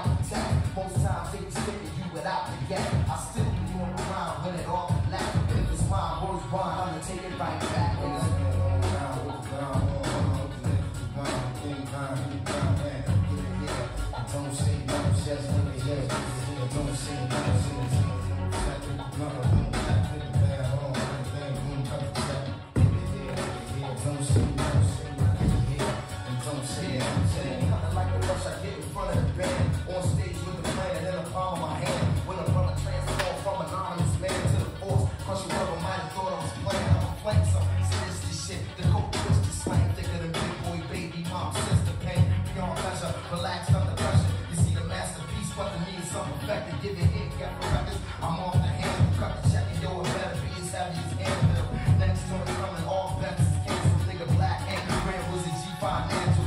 attack. Most times they be sticking you without the gap. I still be doing the grind, when it all lack. If it's mine, boys blind, I'ma take it right back. Don't say no, just look at it. Don't say no, nothing like the rush I get in front of the band. On stage with the plan and in the palm of my hand. When a brother transformed from anonymous man to the force, crush your brother might have thought I was playing. I'm a flame, so it's this shit. The coke twisted slang thicker than big boy baby mom, sister pain. Beyond pleasure, relax under pressure. You see the masterpiece, but the need some effective. Give it hit, got for records. I'm off the hand, cut the check and yo, it better be as heavy as Anvil. Next joint coming, all bets is canceled. Nigga black and the grand was a G5 man.